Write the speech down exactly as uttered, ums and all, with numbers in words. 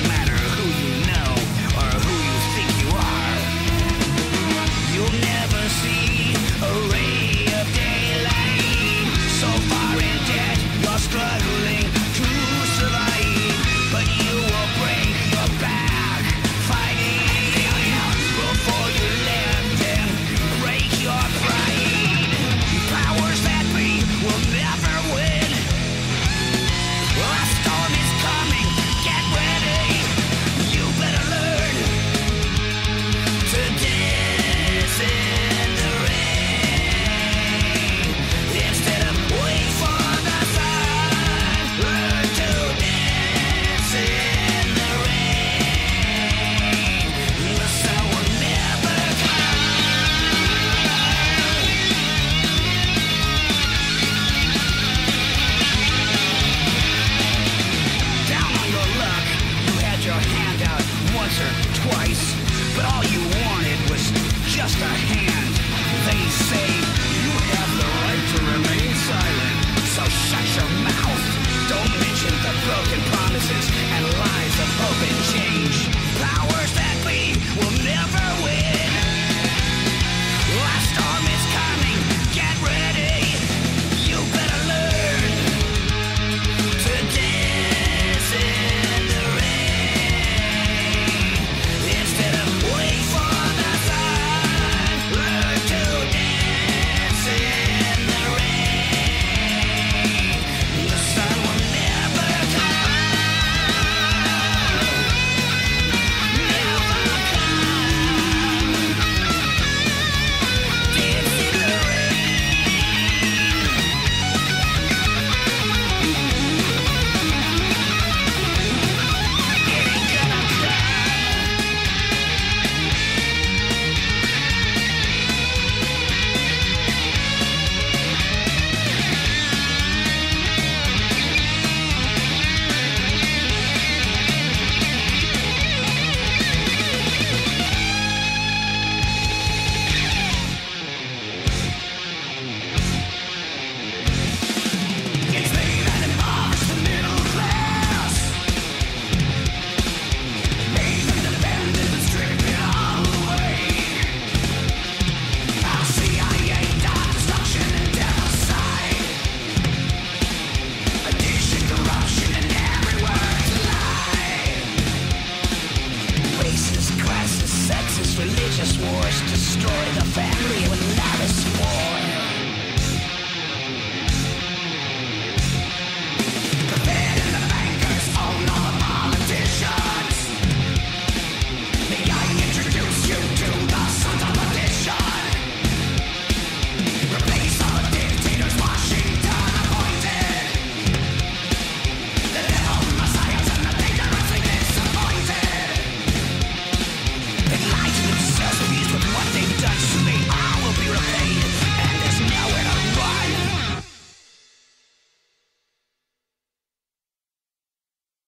matter who you know or who you think you are. You'll never see a ray of daylight. So far in debt, you're struggling to survive, but you will break your back fighting before you let them break your pride. Powers that be will never win. A storm is coming, get ready. You better learn to dance in the rain instead of wait for the sun. Learn to dance in the rain. The sun will never down on your luck. You had your hand out once or twice, but all you wanted was just a hand. They say you have the right to remain silent, so shut your mouth. Don't mention the broken promises and lies of hope and change. Powers that be will never win. A storm is coming, get ready. You better learn to dance in the rain instead of wait for the sun. Learn to dance in the rain. The sun will never come. Never come. Dance in the rain. It ain't gonna come. It's made and impoverished the middle class. Made and abandoned and stripping all away. Our C I A died destruction and genocide. Addiction, corruption, and every word's a lie. Racist, classist, sexist, religious wars destroy the family with